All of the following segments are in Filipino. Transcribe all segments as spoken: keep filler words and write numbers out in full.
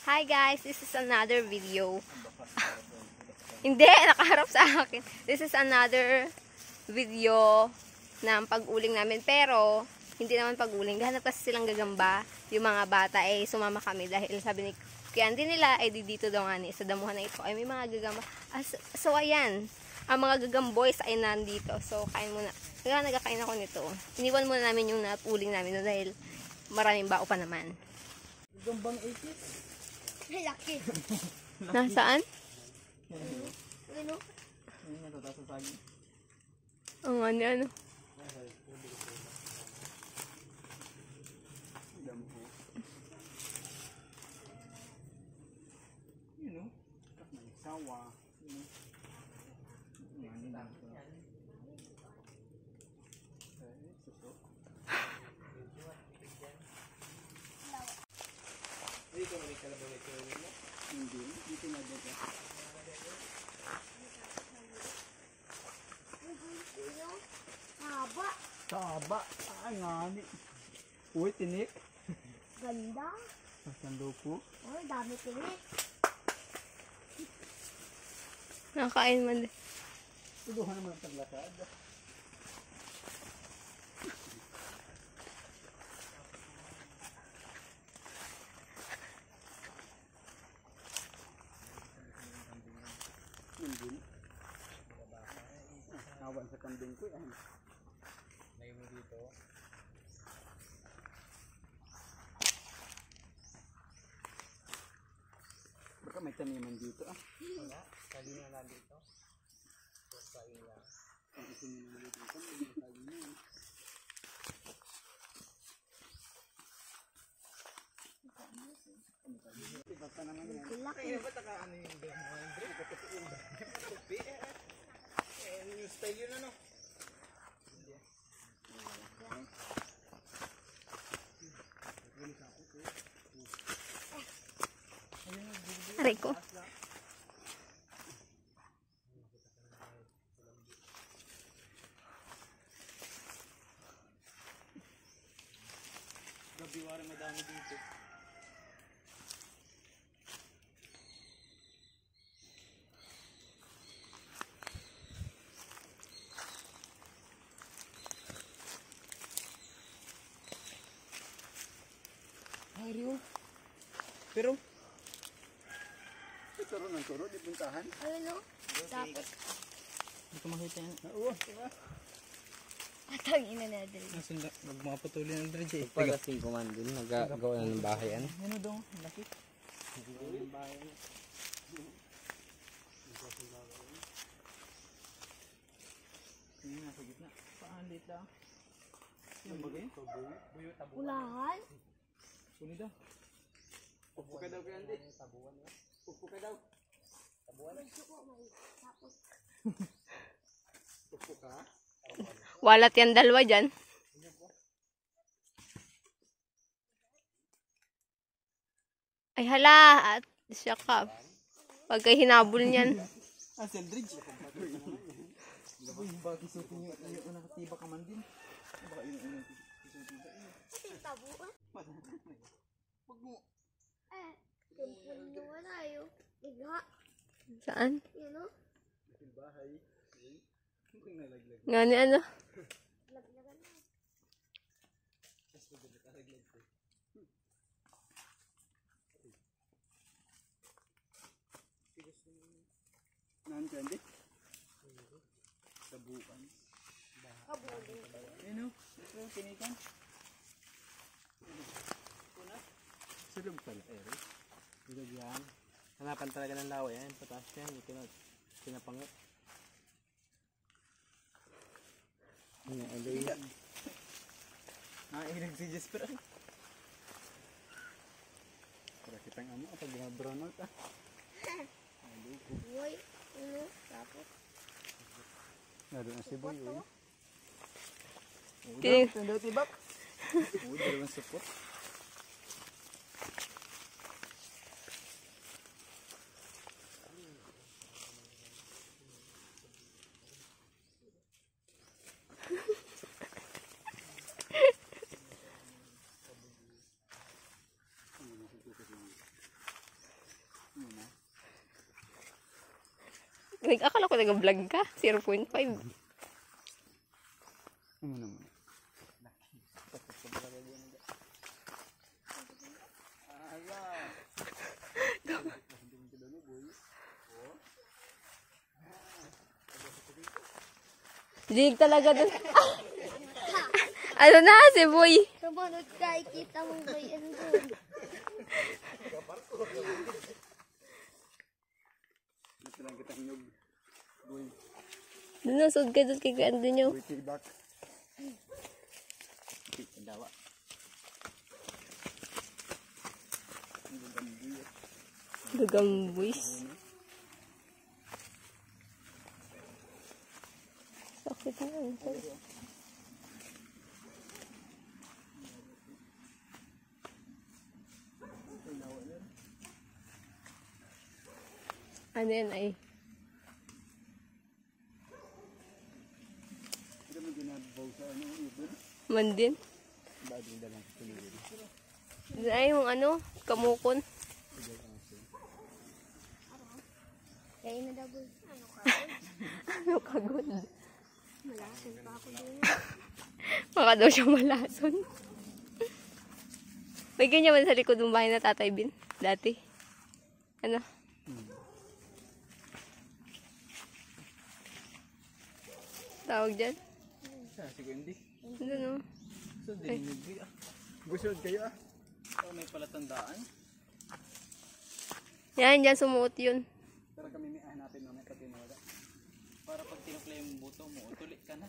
Hi guys, this is another video. Hindi, nakaharap sa akin. This is another video ng pag-uling namin. Pero, hindi naman pag-uling. Gahanap kasi silang gagamba. Yung mga bata ay eh, sumama kami dahil sabi ni kaya hindi nila ay eh, dito daw nga ni sa damuhan na ito ay may mga gagamba. Ah, so, so ayan, ang mga gagamboys ay nandito. So kain muna. Kaya nagkakain ako nito. Iniwan muna namin yung napuling namin no, dahil maraming bao pa naman. Gambang eighties? Laki. Nasaan? Ano? Ano nga tataas sa saging? Ang ano ano. You know, sawa. You know. Yan, yan. Dito may kalabaw ito. Hindi, dito na dito. Haba. Taba. Ay, ngani. Uy, tinik. Ganda. Masando po. Uy, dami tinik. Nakakain man din. Tuduhan naman ang paglakad. Hindi. Nawan sa kambing ko yan. Layo mo dito. Baka may taniman dito ah. Wala. Kali na lang dito. Kain lang. Ang isin nyo naman dito. Kain nyo. Iba pa naman yan. Kaya ba taka ano yung demo? Andre? Tupi eh. Eh, new style yun ano? Hindi. Aray ko. Gabiwari madami dito. Ay, Rio. Pero, ito rin ang turo, di puntahan. Ayun o. Dapat. Hindi ko makita yan. Oo, diba? Atang ina na dali. Nasunda, magmapatuloy ng dredge eh. Pagkasing kumandun, nagagawa na ng bahay ano? Ano daw? Laki. Nagagawa ng bahay. Yung nasa gitna. Paan lit lang? Yung bagay? Buyo, tabuan. Ulahan? Suni daw. Upo ka daw kay Andy. Tabuan na. Upo ka daw. Tabuan na. Tapos. Upo ka? Walat yan dalawa dyan. Ay hala, at siya ka. Pagka hinabol niyan. Ah, Seldridge. Uy, bakit isutin yung yung nakatiba ka man din? Baka yun yung isutin ka. Kasi tabuan. Pag mo. Eh. Tumpun nyo wala yun. Iga. Saan? Yun o. Yung bahay. Yung nalaglag. Nga ni ano? Laglagan na. Mas maganda kalaglag ko. Naan ka, Andy? Sabukan. Kabuling. Ano? Ito, kinikan. Sulog pala, Eric. Ilog yan. Hanapan talaga ng lawa yan. Pataas yan. Ito na. Pinapangot. Ano, alay. Nailig si Jasper. Para kitang ano, pag mga brownout ah. Uy. Ano? Tapos. Nado na si Boy, uy. Ting- Uy, daw tibak. Uy, dalawang support. Nag akala ko nag-vlog ka. zero point five. Ano naman? Dig talaga dun. Ano na si Boy? Sumunod ka, ikita mo ba yan doon? Ito lang kita hinyog. Boy. Doon na, sud ka doon kay ano nyo. Boy, tibak. Dawa. Gagamboys. Sakit na yan. Ano yan ay? Ito mo ginabaw sa ano, ibon. Mandin? Bagong dalang sa tuloy. Ay, yung ano, kamukon. Kaya na daw boy. Ano ka? Ano kagod? Malasan pa ako din. Baka daw siya malason. May ganyan man sa likod ng bahay na Tatay Bin. Dati. Ano? Tawag dyan? Siguro hindi. Ano no? So, dininig ah. Busod kayo ah. Oh, may palatandaan. Yan, dyan sumuot yun. Pero kami may hanapin namin pati wala. Para pag tinukla yung buto mo, tulik ka na.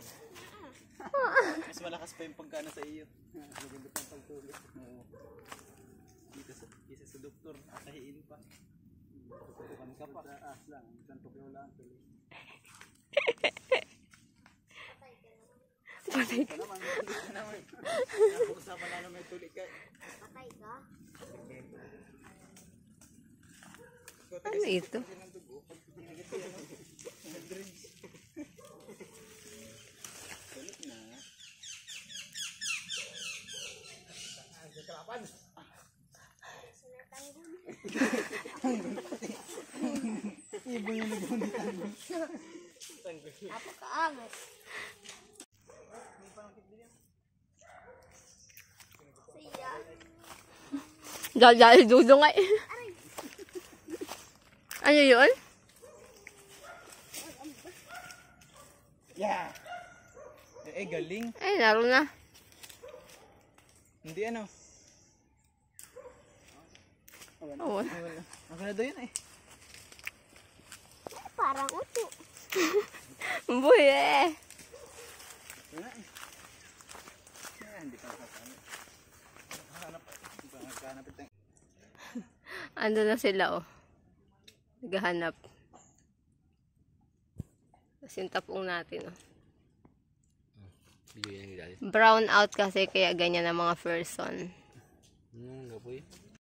Mas malakas pa yung pagkana sa iyo. Maganda pang pagtulit. Oo. Isa sa, isa sa doktor, atahiin pa. Tutukan ka pa. Sa as lang. Isang tukyo lang. Tuloy. Patay Ito naman. Ito naman. Usapan na may tulik ka. Patay ka? Ano ito? Tulik na. Ibon yung nagunitan mo. Napakaangat. Siya. Dali dudo nga eh. Ano yun? Yeah! Eh, eh, galing. Ay, laro na. Hindi ano. Oo. Ang na daw yun eh. Parang uto. Boy eh. Wala eh. Ah, hindi ka nakakanap. Nakahanap. Hindi ka nakahanap ito. Ando na sila oh. Naghahanap. Tapos yung tapong natin oh. Video yan guys. Brown out kasi kaya ganyan ang mga person. Hmm, gapoy.